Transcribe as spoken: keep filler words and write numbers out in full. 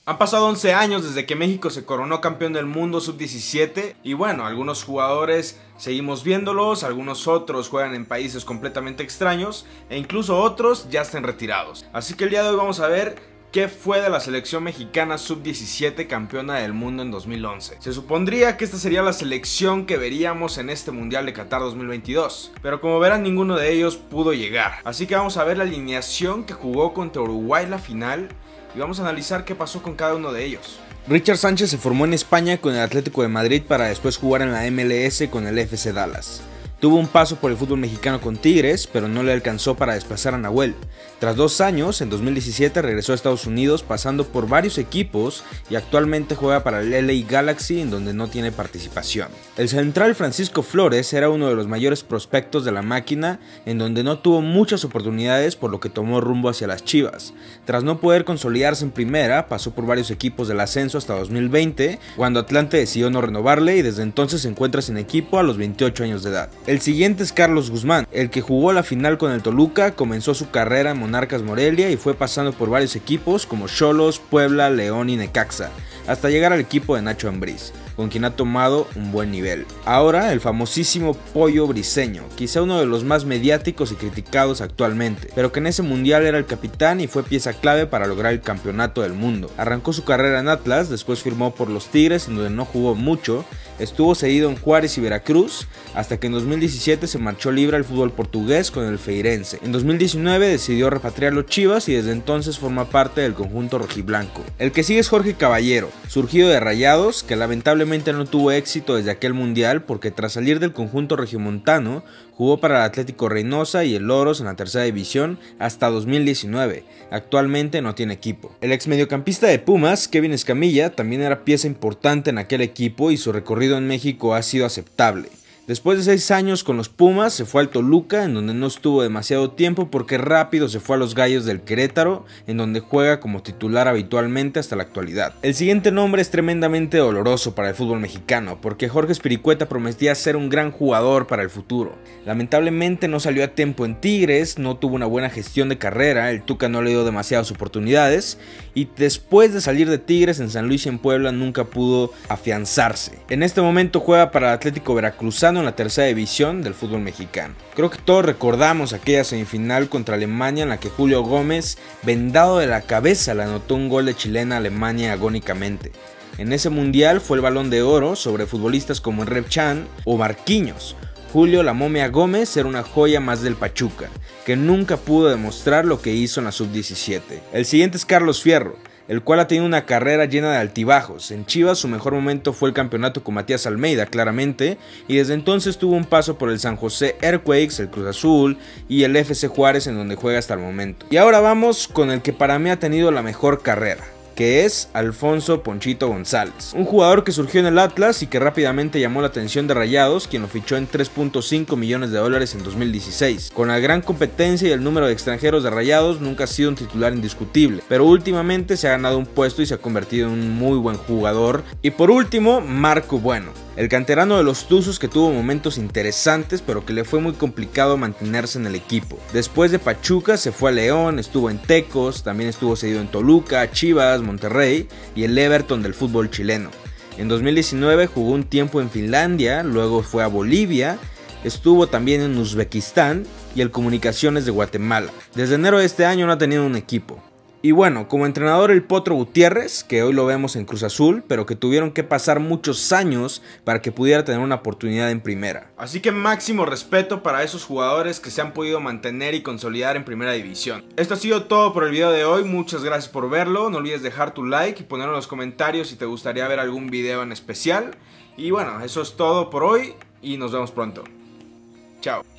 Han pasado once años desde que México se coronó campeón del mundo sub diecisiete y bueno, algunos jugadores seguimos viéndolos, algunos otros juegan en países completamente extraños e incluso otros ya están retirados. Así que el día de hoy vamos a ver qué fue de la selección mexicana sub diecisiete campeona del mundo en dos mil once. Se supondría que esta sería la selección que veríamos en este Mundial de Qatar dos mil veintidós, pero como verán ninguno de ellos pudo llegar. Así que vamos a ver la alineación que jugó contra Uruguay la final y vamos a analizar qué pasó con cada uno de ellos. Richard Sánchez se formó en España con el Atlético de Madrid para después jugar en la M L S con el F C Dallas. Tuvo un paso por el fútbol mexicano con Tigres, pero no le alcanzó para desplazar a Nahuel. Tras dos años, en dos mil diecisiete regresó a Estados Unidos pasando por varios equipos y actualmente juega para el L A Galaxy, en donde no tiene participación. El central Francisco Flores era uno de los mayores prospectos de la máquina, en donde no tuvo muchas oportunidades, por lo que tomó rumbo hacia las Chivas. Tras no poder consolidarse en primera, pasó por varios equipos del ascenso hasta dos mil veinte, cuando Atlante decidió no renovarle y desde entonces se encuentra sin equipo a los veintiocho años de edad. El siguiente es Carlos Guzmán, el que jugó la final con el Toluca, comenzó su carrera en Monarcas Morelia y fue pasando por varios equipos como Xolos, Puebla, León y Necaxa, hasta llegar al equipo de Nacho Ambriz, con quien ha tomado un buen nivel. Ahora el famosísimo Pollo Briseño, quizá uno de los más mediáticos y criticados actualmente, pero que en ese mundial era el capitán y fue pieza clave para lograr el campeonato del mundo. Arrancó su carrera en Atlas, después firmó por los Tigres, en donde no jugó mucho, estuvo cedido en Juárez y Veracruz, hasta que en dos mil diecisiete se marchó libre al fútbol portugués con el Feirense. En dos mil diecinueve decidió repatriarlo Chivas y desde entonces forma parte del conjunto rojiblanco. El que sigue es Jorge Caballero, surgido de Rayados, que lamentablemente no tuvo éxito desde aquel mundial porque tras salir del conjunto regiomontano jugó para el Atlético Reynosa y el Loros en la tercera división hasta dos mil diecinueve. Actualmente no tiene equipo. El ex mediocampista de Pumas, Kevin Escamilla, también era pieza importante en aquel equipo y su recorrido en México ha sido aceptable. Después de seis años con los Pumas, se fue al Toluca, en donde no estuvo demasiado tiempo porque rápido se fue a los Gallos del Querétaro, en donde juega como titular habitualmente hasta la actualidad. El siguiente nombre es tremendamente doloroso para el fútbol mexicano, porque Jorge Espiricueta prometía ser un gran jugador para el futuro. Lamentablemente no salió a tiempo en Tigres, no tuvo una buena gestión de carrera, el Tuca no le dio demasiadas oportunidades, y después de salir de Tigres en San Luis y en Puebla nunca pudo afianzarse. En este momento juega para el Atlético Veracruzano en la tercera división del fútbol mexicano. Creo que todos recordamos aquella semifinal contra Alemania en la que Julio Gómez, vendado de la cabeza, le anotó un gol de chilena a Alemania agónicamente. En ese mundial fue el Balón de Oro sobre futbolistas como Emre Can o Marquinhos. Julio la Momia Gómez era una joya más del Pachuca, que nunca pudo demostrar lo que hizo en la sub diecisiete. El siguiente es Carlos Fierro, el cual ha tenido una carrera llena de altibajos. En Chivas su mejor momento fue el campeonato con Matías Almeida, claramente, y desde entonces tuvo un paso por el San José Earthquakes, el Cruz Azul y el F C Juárez, en donde juega hasta el momento. Y ahora vamos con el que para mí ha tenido la mejor carrera, que es Alfonso Ponchito González, un jugador que surgió en el Atlas y que rápidamente llamó la atención de Rayados, quien lo fichó en tres punto cinco millones de dólares en dos mil dieciséis. Con la gran competencia y el número de extranjeros de Rayados nunca ha sido un titular indiscutible, pero últimamente se ha ganado un puesto y se ha convertido en un muy buen jugador. Y por último, Marco Bueno, el canterano de los Tuzos, que tuvo momentos interesantes pero que le fue muy complicado mantenerse en el equipo. Después de Pachuca se fue a León, estuvo en Tecos, también estuvo cedido en Toluca, Chivas, Monterrey y el Everton del fútbol chileno. En dos mil diecinueve jugó un tiempo en Finlandia, luego fue a Bolivia, estuvo también en Uzbekistán y el Comunicaciones de Guatemala. Desde enero de este año no ha tenido un equipo. Y bueno, como entrenador el Potro Gutiérrez, que hoy lo vemos en Cruz Azul, pero que tuvieron que pasar muchos años para que pudiera tener una oportunidad en primera. Así que máximo respeto para esos jugadores que se han podido mantener y consolidar en primera división. Esto ha sido todo por el video de hoy, muchas gracias por verlo, no olvides dejar tu like y poner en los comentarios si te gustaría ver algún video en especial. Y bueno, eso es todo por hoy y nos vemos pronto. Chao.